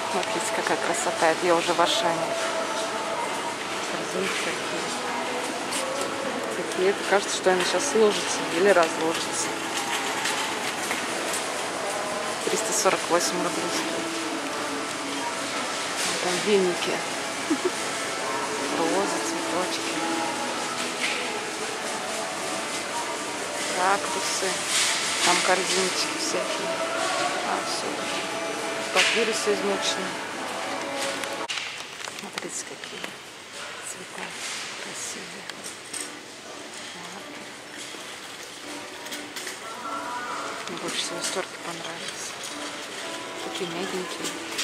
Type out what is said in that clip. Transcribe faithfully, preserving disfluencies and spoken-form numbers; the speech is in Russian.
Смотрите, какая красота. Это я уже в Ашане. Корзинки какие. Такие. Это кажется, что они сейчас сложатся или разложатся. триста сорок восемь рублей стоит. Там веники. Розы, цветочки. Кактусы. Там корзиночки всякие. А, все. Папирусы измученные. Смотрите, какие цвета красивые. Мне больше всего сторки понравились. Такие мягенькие.